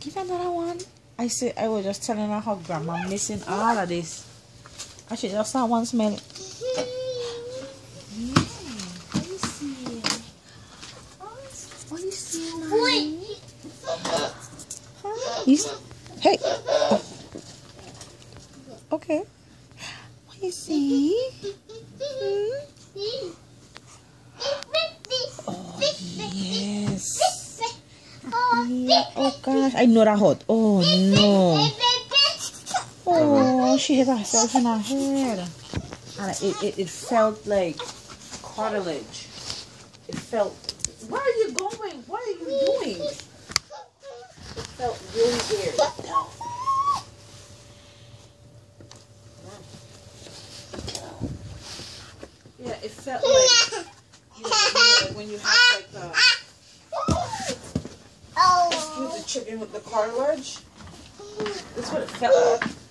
Give another one. I was just telling her how grandma missing all of this. I should just have one smell it. Yeah, what you see? What you see now? Huh? Hey. Oh. Okay. What you see? Oh yes. Yeah. Oh gosh, I know that hurt. Oh no. Oh, she hit herself in her head. And it felt like cartilage. It felt. Where are you going? What are you doing? It felt really weird. Yeah, it felt like when you have like the chicken with the cartilage. That's what it felt like.